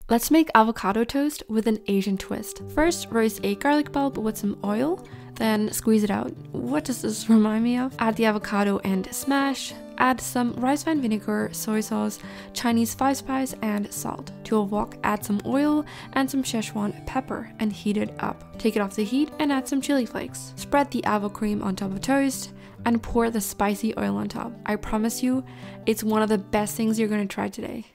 Let's make avocado toast with an Asian twist. First, roast a garlic bulb with some oil, then squeeze it out. What does this remind me of? Add the avocado and smash. Add some rice wine vinegar, soy sauce, Chinese 5-spice, and salt. To a wok, add some oil and some Szechuan pepper and heat it up. Take it off the heat and add some chili flakes. Spread the avo cream on top of toast and pour the spicy oil on top. I promise you, it's one of the best things you're gonna try today.